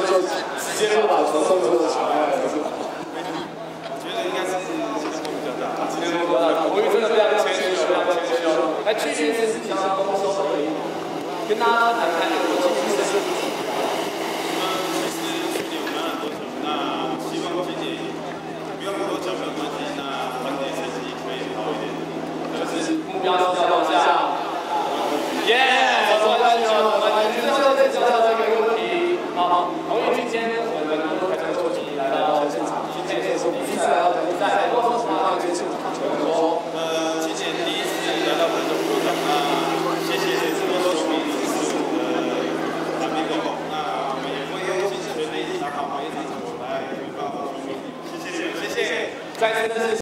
就直接就把传送就抢下来了。 我觉得应该是新加坡比较大， 今天多大？我真的非常谦虚，非常谦虚哦。来，去年是相当丰收而已，跟大家谈谈我今年的事情。 其实去年我们很多球，那希望今年不用很多球没有关系，那团队成绩可以好一点。 就是目标是要往下。耶！我完全最后再讲到这个问题。好，因为今天我们台中球迷来到现场，今天也是我们第一次来到台中，在多少情况下跟现场球员说？ 今年第一次来到台中球场，那谢谢这么多球迷支持我们的产品狗狗，那我们也会用尽全力打好每一场球来回报球迷。谢谢，谢谢， 再次。